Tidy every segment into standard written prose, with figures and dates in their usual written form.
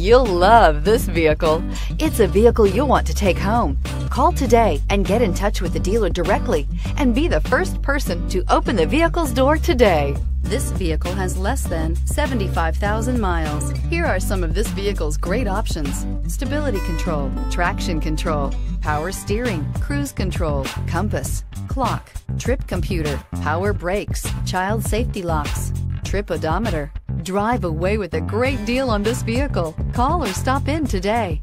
You'll love this vehicle. It's a vehicle you'll want to take home. Call today and get in touch with the dealer directly and be the first person to open the vehicle's door today. This vehicle has less than 75,000 miles. Here are some of this vehicle's great options: stability control, traction control, power steering, cruise control, compass, clock, trip computer, power brakes, child safety locks, trip odometer. Drive away with a great deal on this vehicle. Call or stop in today.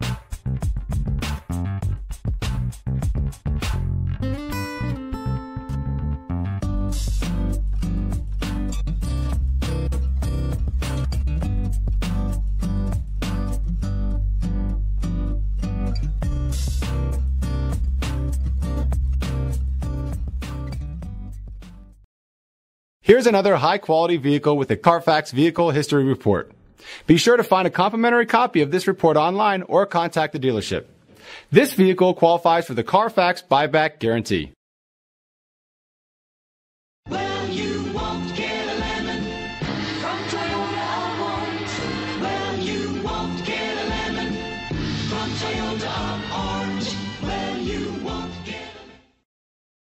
Here's another high-quality vehicle with a Carfax Vehicle History Report. Be sure to find a complimentary copy of this report online or contact the dealership. This vehicle qualifies for the Carfax Buyback Guarantee. Well, you won't get a lemon from Toyota of Orange. Well, you won't get a lemon from Toyota of Orange.